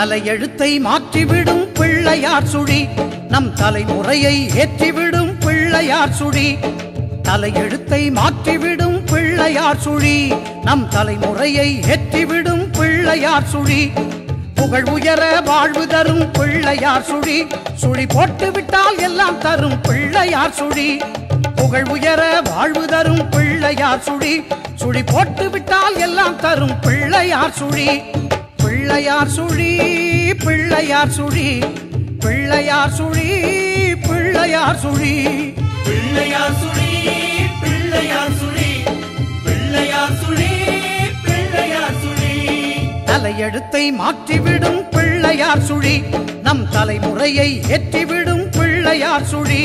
தலையெழுத்தை மாற்றிவிடும் பிள்ளையார் சுழி நம் தலைமுறையை ஏற்றிவிடும் பிள்ளையார் சுழி தலையெழுத்தை மாற்றிவிடும் பிள்ளையார் சுழி நம் தலைமுறையை ஏற்றிவிடும் பிள்ளையார் சுழி புகழ் உயர வாழ்வு தரும் பிள்ளையார் சுழி சுழி போட்டு விட்டால் எல்லாம் தரும் பிள்ளையார் சுழி புகழ் உயர வாழ்வு தரும் பிள்ளையார் சுழி சுழி போட்டு விட்டால் எல்லாம் தரும் பிள்ளையார் சுழி பிள்ளையார் சுழி பிள்ளையார் சுழி பிள்ளையார் சுழி பிள்ளையார் சுழி பிள்ளையார் சுழி பிள்ளையார் சுழி பிள்ளையார் சுழி பிள்ளையார் சுழி தலையெழுத்தை மாற்றிவிடும் பிள்ளையார் சுழி நம் தலைமுறையை ஏற்றிவிடும் பிள்ளையார் சுழி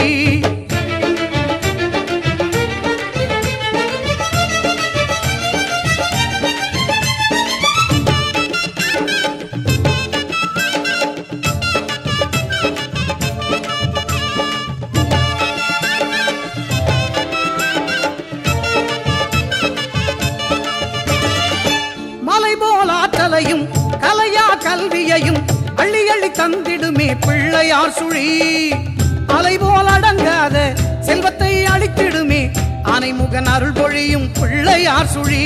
ஆற்றலையும் கலையா கல்வியையும் அள்ளி அள்ளி தந்திடுமே பிள்ளையார் சுழி அலைபோல் அடங்காத செல்வத்தை அளித்திடுமே ஆனைமுகன் அருள் பொழியும் பிள்ளையார் சுழி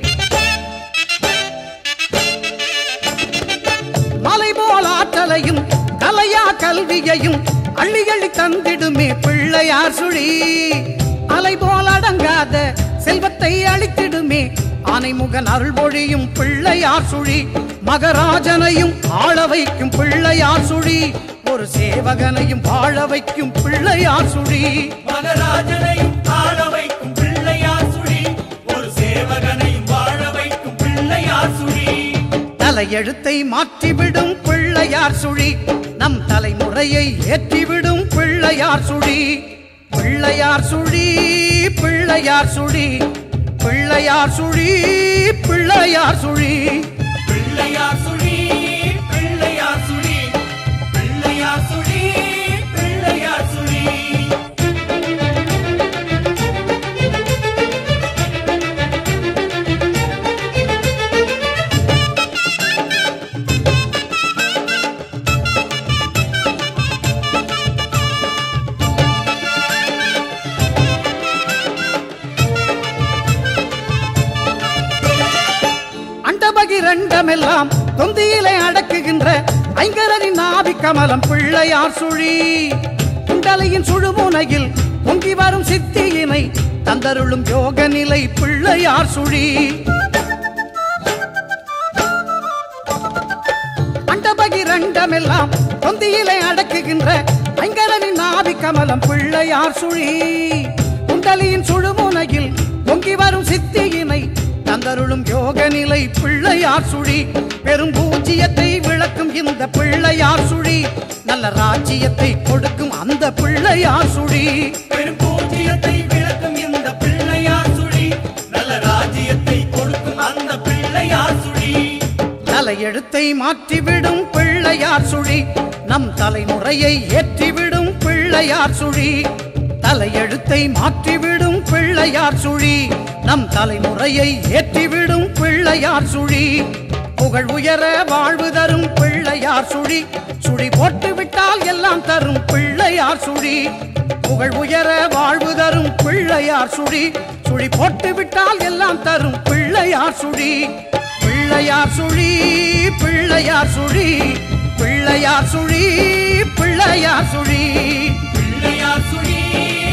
மலைபோல் ஆற்றலையும் கலையா கல்வியையும் அள்ளி அள்ளி தந்திடுமே பிள்ளையார் சுழி அலைபோல் அடங்காத செல்வத்தை அளித்திடுமே ஆனைமுகன் அருள் பொழியும் பிள்ளையார் சுழி மகராஜனையும் ஆள வைக்கும் பிள்ளையார் சுழி ஒரு சேவகனையும் வாழ வைக்கும் பிள்ளையார் சுழி மகராஜனையும் ஆள வைக்கும் பிள்ளையார் சுழி ஒரு சேவகனையும் வாழ வைக்கும் பிள்ளையார் சுழி தலையெழுத்தை மாற்றிவிடும் பிள்ளையார் சுழி நம் தலைமுறையை ஏற்றிவிடும் பிள்ளையார் சுழி பிள்ளையார் சுழி பிள்ளையார் சுழி பிள்ளையார் சுழி பிள்ளையார் சுழி பிள்ளையார் சுழி பிள்ளையார் சுழி பிள்ளையார் சுழி பிள்ளையார் சுழி இரண்டமெல்லாம் தொந்தியிலே அடக்குகின்ற ஐங்கரனின் நாவி கமலம் பிள்ளையார் சுழி குண்டலையின் சுழுமுனையில் பொங்கி வரும் சித்தியினை தந்தருளும் யோக நிலை பிள்ளையார் சுழி அண்டபகிரண்டமெல்லாம் தொந்தியிலே அடக்குகின்ற ஐங்கரனின் நாவி கமலம் பிள்ளையார் சுழி குண்டலியின் சுழுமுனையில் பொங்கி வரும் சித்தியினை தந்தருளும் யோக நிலை பிள்ளையார் சுழி பெரும் பூஜ்ஜியத்தை விளக்கும் இந்த பிள்ளையார் சுழி நல்ல ராஜ்ஜியத்தை கொடுக்கும் அந்த பிள்ளையார் சுழி பெரும் பூஜ்ஜியத்தை விளக்கும் இந்த பிள்ளையார் சுழி நல்ல ராஜ்ஜியத்தை கொடுக்கும் அந்த பிள்ளையார் சுழி தலையெழுத்தை மாற்றிவிடும் பிள்ளையார் சுழி நம் தலைமுறையை ஏற்றிவிடும் பிள்ளையார் சுழி தலையெழுத்தை மாற்றிவிடும் பிள்ளையார் சுழி நம் தலைமுறையை ஏற்றிவிடும் பிள்ளையார் சுழி புகழ் உயர வாழ்வு தரும் பிள்ளையார் சுழி சுழி போட்டு விட்டால் எல்லாம் தரும் பிள்ளையார் சுழி புகழ் உயர வாழ்வு தரும் பிள்ளையார் சுழி சுழி போட்டு விட்டால் எல்லாம் தரும் பிள்ளையார் சுழி பிள்ளையார் சுழி பிள்ளையார் சுழி பிள்ளையார் சுழி பிள்ளையார் சுழி பிள்ளையார் சுழி